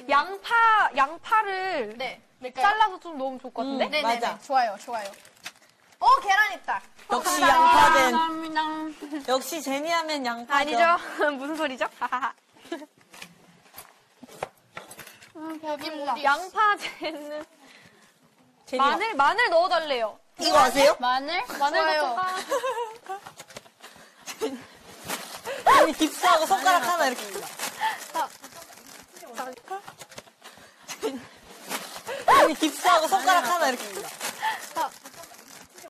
양파를 네. 잘라서 좀 넣으면 좋을 것 같은데? 네, 맞아. 좋아요. 계란 있다. 역시 감사합니다. 역시 제니하면 양파죠. 아니죠. 무슨 소리죠? 양파제는 마늘 넣어달래요. 이거 아세요? 마늘 마늘 넣고 아니, 깁스하고 손가락 하나 이렇게. 아니, 깁스하고 손가락 하나 이렇게.